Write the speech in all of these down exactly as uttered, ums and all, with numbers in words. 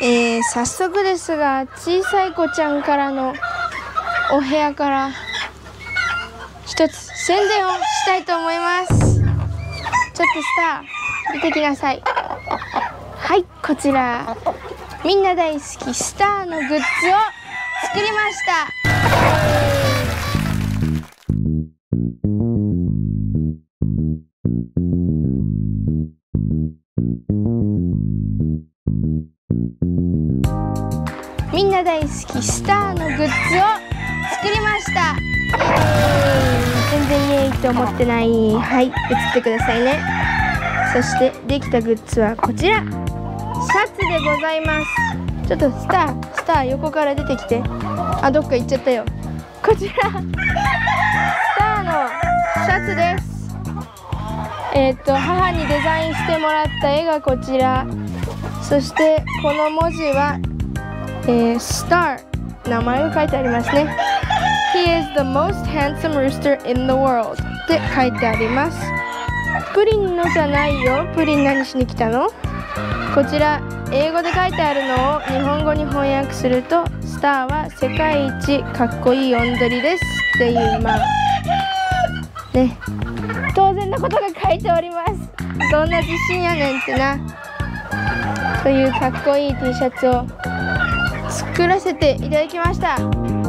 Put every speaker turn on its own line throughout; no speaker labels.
えー、早速ですが、小さい子ちゃんからのお部屋から一つ宣伝をしたいと思います。ちょっとスター出てきなさい。はい、こちらみんな大好きスターのグッズを作りました。みんな大好きスターのグッズを作りました。全然イエーイと思ってない。はい、映ってくださいね。そしてできたグッズはこちら、シャツでございます。ちょっとスタースター横から出てきて。あ、どっか行っちゃったよ。こちらスターのシャツです。えっと母にデザインしてもらった絵がこちら。そしてこの文字はえー、スター、名前が書いてありますね。He is the most handsome rooster in the world って書いてあります。プリンのじゃないよ。プリン何しに来たの？こちら英語で書いてあるのを日本語に翻訳すると、スターは世界一かっこいい音鳥ですっていう、まあね、当然のことが書いております。どんな自信やねんってな。というかっこいい T シャツを作らせていただきました。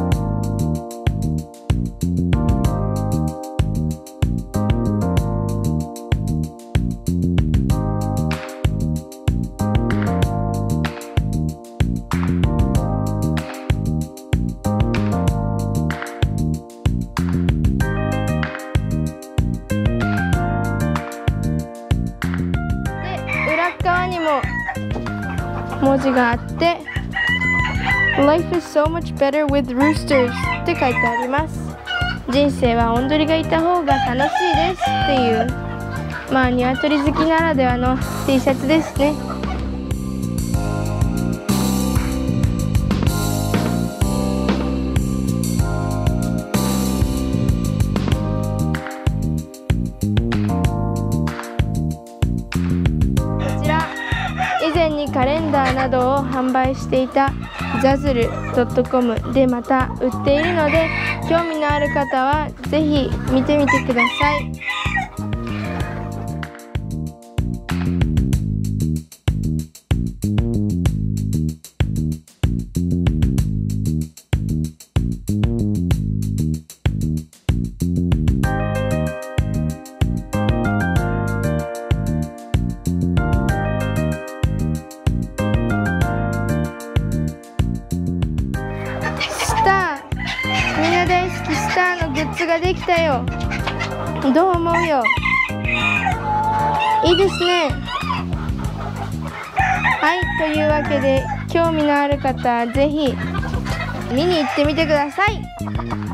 で、裏側にも文字があってLife is so much better with roosters って書いてあります。人生は音鳥がいた方が楽しいですっていう、まあ鶏好きならではの T シャツですね。こちら以前にカレンダーなどを販売していたザズル .com でまた売っているので、興味のある方はぜひ見てみてください。みんな大好きスターのグッズができたよ。どう思うよ。いいですね。はい、というわけで興味のある方はぜひ見に行ってみてください。